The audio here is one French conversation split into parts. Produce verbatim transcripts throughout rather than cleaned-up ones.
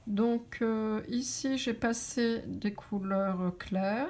Donc euh, ici j'ai passé des couleurs claires,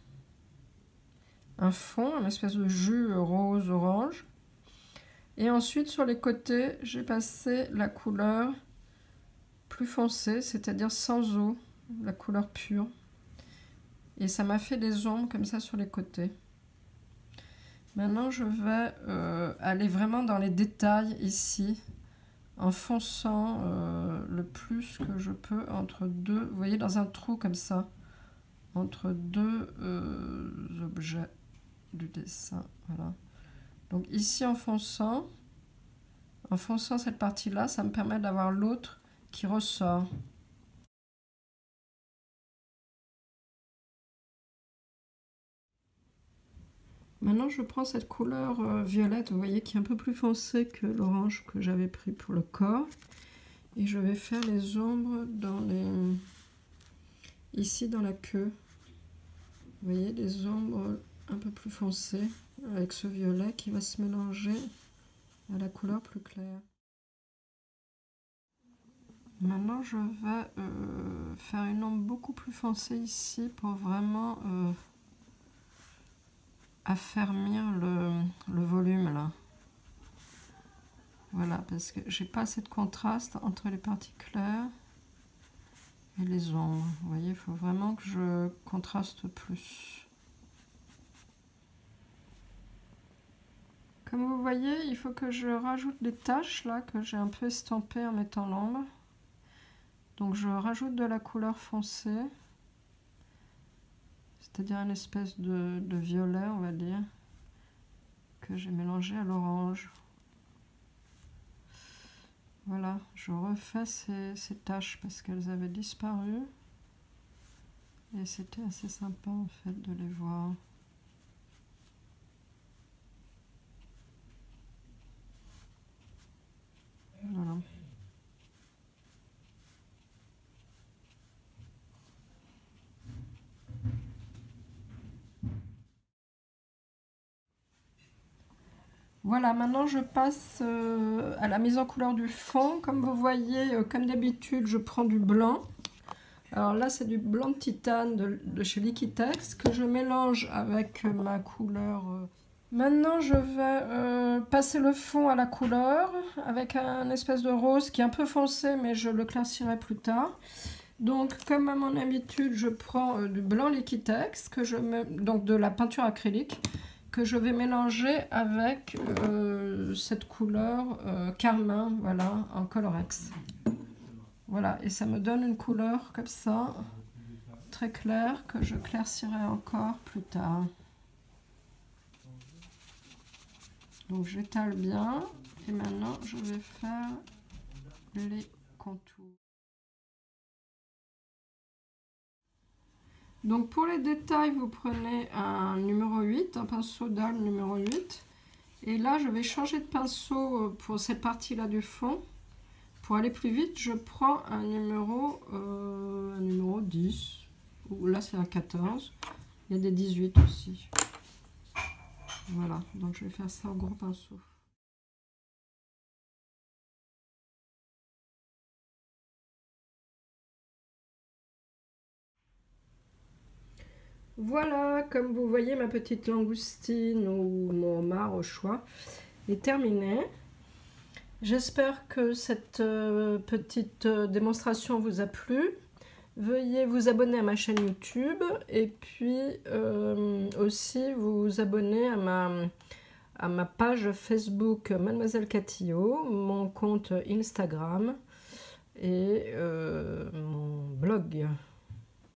un fond, une espèce de jus rose orange, et ensuite sur les côtés j'ai passé la couleur plus foncée, c'est-à-dire sans eau, la couleur pure, et ça m'a fait des ombres comme ça sur les côtés. Maintenant je vais euh, aller vraiment dans les détails ici, en fonçant euh, le plus que je peux entre deux, vous voyez, dans un trou comme ça, entre deux euh, objets du dessin. Voilà. Donc ici en fonçant, en fonçant cette partie-là, ça me permet d'avoir l'autre qui ressort. Maintenant je prends cette couleur euh, violette, vous voyez, qui est un peu plus foncée que l'orange que j'avais pris pour le corps. Et je vais faire les ombres dans les... ici dans la queue. Vous voyez, des ombres un peu plus foncées avec ce violet qui va se mélanger à la couleur plus claire. Maintenant, je vais euh, faire une ombre beaucoup plus foncée ici pour vraiment euh, affermir le, le volume là. Voilà, parce que j'ai pas assez de contraste entre les parties claires et les ombres. Vous voyez, il faut vraiment que je contraste plus. Comme vous voyez, il faut que je rajoute des taches là que j'ai un peu estampées en mettant l'ombre. Donc je rajoute de la couleur foncée, c'est-à-dire une espèce de, de violet, on va dire, que j'ai mélangé à l'orange. Voilà, je refais ces, ces taches parce qu'elles avaient disparu. Et c'était assez sympa en fait de les voir. Voilà. Voilà, maintenant je passe euh, à la mise en couleur du fond. Comme vous voyez, euh, comme d'habitude, je prends du blanc. Alors là, c'est du blanc de titane de, de chez Liquitex que je mélange avec ma couleur. Euh. Maintenant, je vais euh, passer le fond à la couleur avec un espèce de rose qui est un peu foncé, mais je le claircirai plus tard. Donc, comme à mon habitude, je prends euh, du blanc Liquitex, que je mets, donc de la peinture acrylique, que je vais mélanger avec euh, cette couleur euh, carmin, voilà, en Colorex. Voilà, et ça me donne une couleur comme ça, très claire, que je claircirai encore plus tard. Donc j'étale bien, et maintenant je vais faire les contours. Donc pour les détails, vous prenez un numéro huit, un pinceau d'âle numéro huit. Et là, je vais changer de pinceau pour cette partie-là du fond. Pour aller plus vite, je prends un numéro, euh, un numéro dix. Là, c'est un quatorze. Il y a des dix-huit aussi. Voilà, donc je vais faire ça au gros pinceau. Voilà, comme vous voyez, ma petite langoustine ou mon homard au choix est terminée. J'espère que cette euh, petite euh, démonstration vous a plu. Veuillez vous abonner à ma chaîne YouTube et puis euh, aussi vous abonner à ma, à ma page Facebook Mademoiselle Catillot, mon compte Instagram et euh, mon blog.